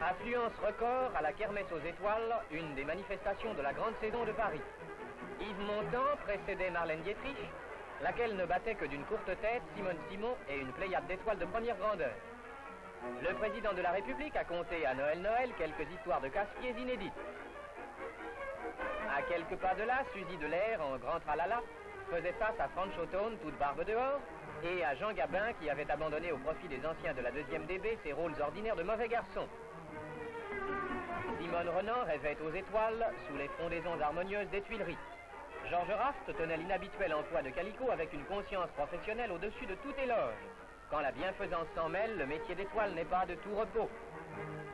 Affluence record à la Kermesse aux Étoiles, une des manifestations de la grande saison de Paris. Yves Montand précédait Marlène Dietrich, laquelle ne battait que d'une courte tête Simone Simon et une pléiade d'étoiles de première grandeur. Le président de la République a conté à Noël quelques histoires de casse-pieds inédites. À quelques pas de là, Suzy Delair, en grand tralala, faisait face à Franz Schotton, toute barbe dehors, et à Jean Gabin, qui avait abandonné au profit des anciens de la 2e DB ses rôles ordinaires de mauvais garçon. Simone Renan rêvait aux étoiles sous les frondaisons harmonieuses des Tuileries. Georges Raft tenait l'inhabituel emploi de calicot avec une conscience professionnelle au-dessus de tout éloge. Quand la bienfaisance s'en mêle, le métier d'étoile n'est pas de tout repos.